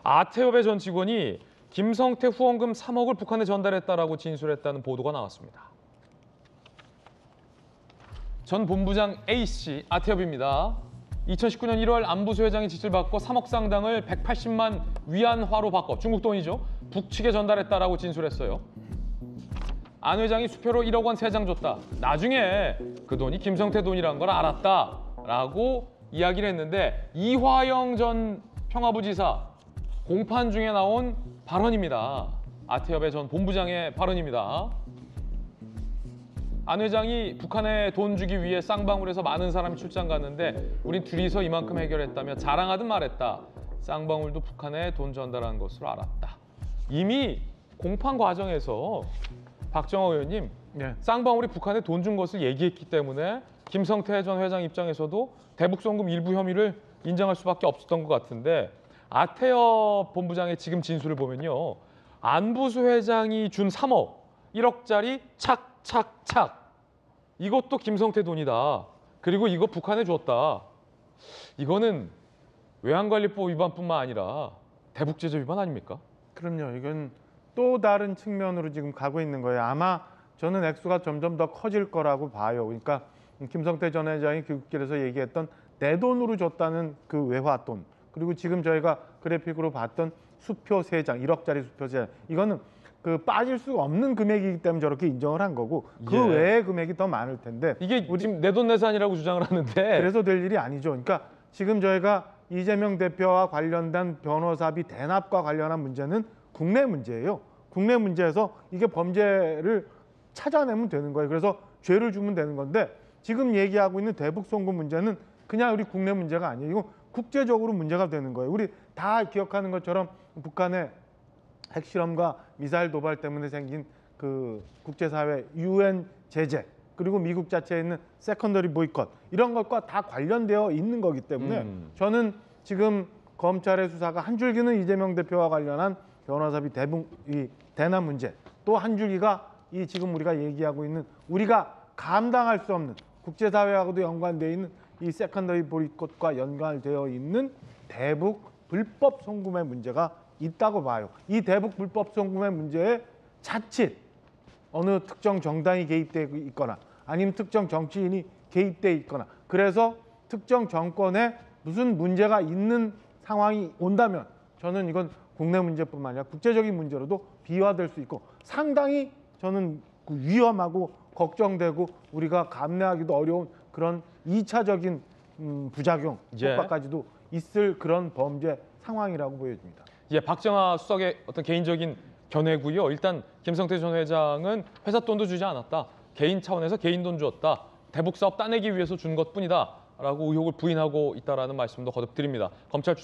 아태협의 전 직원이 김성태 후원금 3억을 북한에 전달했다라고 진술했다는 보도가 나왔습니다. 전 본부장 A씨, 아태협입니다. 2019년 1월 안부수 회장이 지시를 받고 3억 상당을 180만 위안화로 바꿔 중국 돈이죠. 북측에 전달했다라고 진술했어요. 안 회장이 수표로 1억 원 3장 줬다. 나중에 그 돈이 김성태 돈이란 걸 알았다라고 이야기를 했는데 이화영 전 평화부지사 공판 중에 나온 발언입니다. 아태협의 전 본부장의 발언입니다. 안 회장이 북한에 돈 주기 위해 쌍방울에서 많은 사람이 출장 갔는데 우린 둘이서 이만큼 해결했다며 자랑하듯 말했다. 쌍방울도 북한에 돈 전달한 것으로 알았다. 이미 공판 과정에서 박정호 의원님, 쌍방울이 북한에 돈 준 것을 얘기했기 때문에 김성태 전 회장 입장에서도 대북송금 일부 혐의를 인정할 수밖에 없었던 것 같은데 아태협 본부장의 지금 진술을 보면요. 안부수 회장이 준 3억, 1억짜리 착착착. 이것도 김성태 돈이다. 그리고 이거 북한에 줬다. 이거는 외환관리법 위반뿐만 아니라 대북제재 위반 아닙니까? 그럼요. 이건 또 다른 측면으로 지금 가고 있는 거예요. 아마 저는 액수가 점점 더 커질 거라고 봐요. 그러니까 김성태 전 회장이 교육길에서 얘기했던 내 돈으로 줬다는 그 외화돈, 그리고 지금 저희가 그래픽으로 봤던 수표 3장, 1억짜리 수표 3장, 이거는 그 빠질 수가 없는 금액이기 때문에 저렇게 인정을 한 거고 그 외의 금액이 더 많을 텐데 이게 지금 내돈내산이라고 주장을 하는데 그래서 될 일이 아니죠. 그러니까 지금 저희가 이재명 대표와 관련된 변호사비 대납과 관련한 문제는 국내 문제예요. 국내 문제에서 이게 범죄를 찾아내면 되는 거예요. 그래서 죄를 주면 되는 건데 지금 얘기하고 있는 대북송금 문제는 그냥 우리 국내 문제가 아니에요. 이거 국제적으로 문제가 되는 거예요. 우리 다 기억하는 것처럼 북한의 핵실험과 미사일 도발 때문에 생긴 그 국제사회 UN 제재, 그리고 미국 자체에 있는 세컨더리 보이콧, 이런 것과 다 관련되어 있는 거기 때문에 저는 지금 검찰의 수사가 한 줄기는 이재명 대표와 관련한 변호사비 대납 문제, 또 한 줄기가 이 지금 우리가 얘기하고 있는 우리가 감당할 수 없는 국제사회하고도 연관되어 있는 이 세컨더리 보이콧과 연관되어 있는 대북 불법 송금의 문제가 있다고 봐요. 이 대북 불법 송금의 문제에 자칫 어느 특정 정당이 개입되어 있거나 아니면 특정 정치인이 개입되어 있거나 그래서 특정 정권에 무슨 문제가 있는 상황이 온다면 저는 이건 국내 문제뿐만 아니라 국제적인 문제로도 비화될 수 있고 상당히 저는 위험하고 걱정되고 우리가 감내하기도 어려운 그런 2차적인 부작용, 효과까지도 있을 그런 범죄 상황이라고 보여집니다. 예, 박정하 수석의 어떤 개인적인 견해고요. 일단 김성태 전 회장은 회사 돈도 주지 않았다. 개인 차원에서 개인 돈 주었다. 대북 사업 따내기 위해서 준 것뿐이다. 라고 의혹을 부인하고 있다라는 말씀도 거듭드립니다. 검찰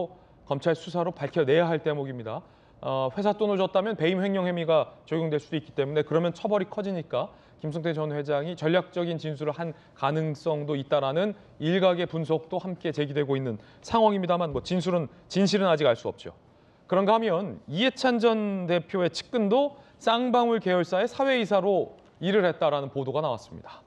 수사로 밝혀내야 할 대목입니다. 회사 돈을 줬다면 배임 횡령 혐의가 적용될 수도 있기 때문에 그러면 처벌이 커지니까 김성태 전 회장이 전략적인 진술을 한 가능성도 있다라는 일각의 분석도 함께 제기되고 있는 상황입니다만 진실은 아직 알 수 없죠. 그런가 하면 이해찬 전 대표의 측근도 쌍방울 계열사의 사회이사로 일을 했다라는 보도가 나왔습니다.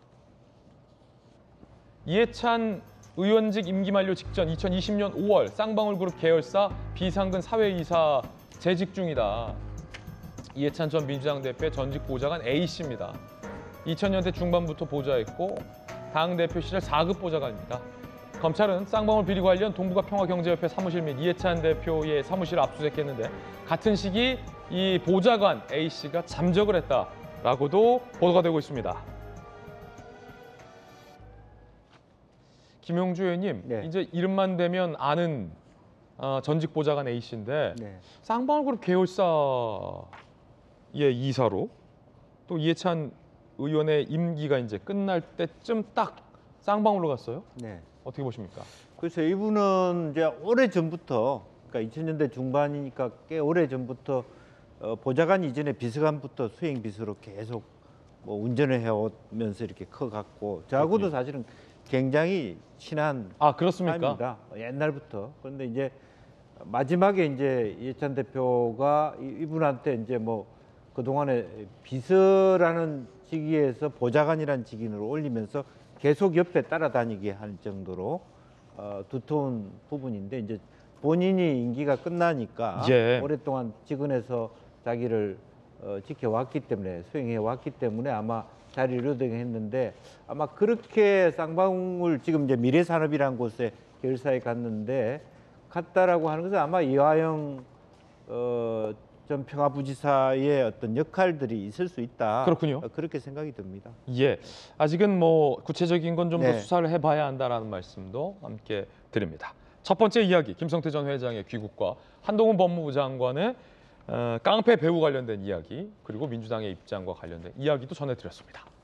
이해찬 의원직 임기 만료 직전 2020년 5월 쌍방울그룹 계열사 비상근 사회이사 재직 중이다. 이해찬 전 민주당 대표의 전직 보좌관 A씨입니다. 2000년대 중반부터 보좌했고 당대표 시절 4급 보좌관입니다. 검찰은 쌍방울 비리 관련 동북아 평화경제협회 사무실 및 이해찬 대표의 사무실을 압수수색했는데 같은 시기 이 보좌관 A씨가 잠적을 했다라고도 보도가 되고 있습니다. 김용주 의원님, 이제 이름만 대면 아는 전직 보좌관 A씨인데 쌍방울그룹 계열사의 이사로 또 이해찬 의원의 임기가 이제 끝날 때쯤 딱 쌍방울로 갔어요? 어떻게 보십니까? 그래서 이분은 이제 오래 전부터, 그러니까 2000년대 중반이니까 꽤 오래 전부터 보좌관 이전에 비서관부터 수행 비서로 계속 뭐 운전을 해오면서 이렇게 커갔고 저하고도 사실은 굉장히 친한 그렇습니까? 사람입니다. 옛날부터. 그런데 이제 마지막에 이제 이해찬 대표가 이분한테 이제 뭐 그동안에 비서라는 직위에서 보좌관이라는 직위로 올리면서 계속 옆에 따라다니게 할 정도로 두터운 부분인데 이제 본인이 임기가 끝나니까 예. 오랫동안 직원에서 자기를 지켜왔기 때문에 수행해 왔기 때문에 아마 자리를 얻어했는데 아마 그렇게 쌍방울 지금 이제 미래산업이라는 곳에 계열사에 갔다라고 하는 것은 아마 이화영 전 평화부지사의 어떤 역할들이 있을 수 있다. 그렇군요. 그렇게 생각이 듭니다. 예, 아직은 뭐 구체적인 건 좀 더 네. 수사를 해봐야 한다라는 말씀도 함께 드립니다. 첫 번째 이야기, 김성태 전 회장의 귀국과 한동훈 법무부 장관의 깡패 배우 관련된 이야기, 그리고 민주당의 입장과 관련된 이야기도 전해드렸습니다.